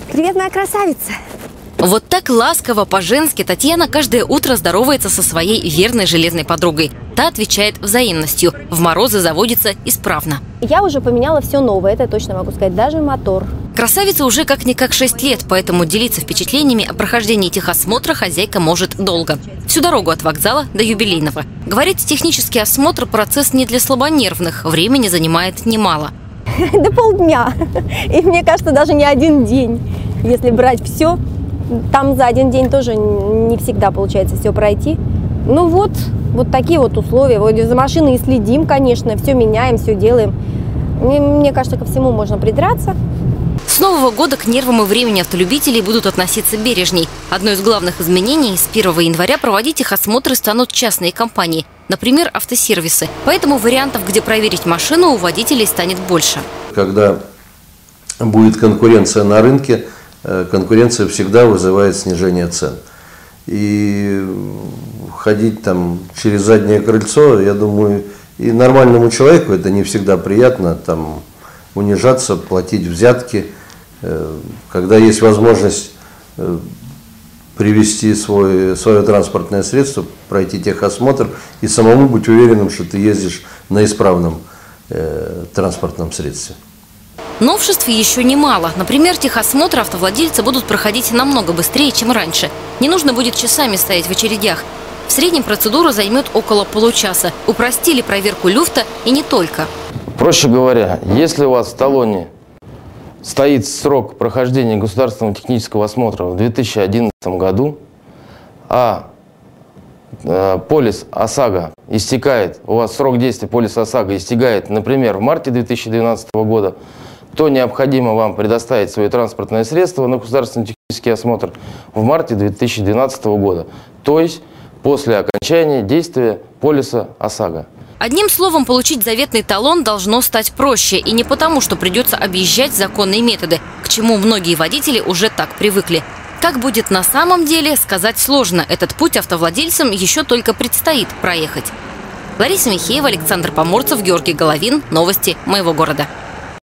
Привет, моя красавица! Вот так ласково, по-женски Татьяна каждое утро здоровается со своей верной железной подругой. Та отвечает взаимностью. В морозы заводится исправно. Я уже поменяла все новое, это точно могу сказать, даже мотор. Красавице уже как-никак 6 лет, поэтому делиться впечатлениями о прохождении техосмотра хозяйка может долго. Всю дорогу от вокзала до юбилейного. Говорит, технический осмотр – процесс не для слабонервных, времени занимает немало. До полдня. И мне кажется, даже не один день. Если брать все, там за один день тоже не всегда получается все пройти. Ну вот такие вот условия. Вот за машиной и следим, конечно, все меняем, все делаем. Мне кажется, ко всему можно придраться. С Нового года к нервам и времени автолюбителей будут относиться бережней. Одно из главных изменений – с 1 января проводить техосмотры станут частные компании, например, автосервисы. Поэтому вариантов, где проверить машину, у водителей станет больше. Когда будет конкуренция на рынке, конкуренция всегда вызывает снижение цен. И ходить там через заднее крыльцо, я думаю, и нормальному человеку это не всегда приятно, там унижаться, платить взятки. Когда есть возможность привести свое транспортное средство, пройти техосмотр и самому быть уверенным, что ты ездишь на исправном транспортном средстве. Новшеств еще немало. Например, техосмотр автовладельцы будут проходить намного быстрее, чем раньше. Не нужно будет часами стоять в очередях. В среднем процедура займет около получаса. Упростили проверку люфта и не только. Проще говоря, если у вас в талоне стоит срок прохождения государственного технического осмотра в 2011 году, а полис ОСАГО истекает, у вас срок действия полиса ОСАГО истекает, например, в марте 2012 года, то необходимо вам предоставить свое транспортное средство на государственный технический осмотр в марте 2012 года, то есть после окончания действия полиса ОСАГО. Одним словом, получить заветный талон должно стать проще. И не потому, что придется объезжать законные методы, к чему многие водители уже так привыкли. Как будет на самом деле, сказать сложно. Этот путь автовладельцам еще только предстоит проехать. Лариса Михеева, Александр Поморцев, Георгий Головин. Новости моего города.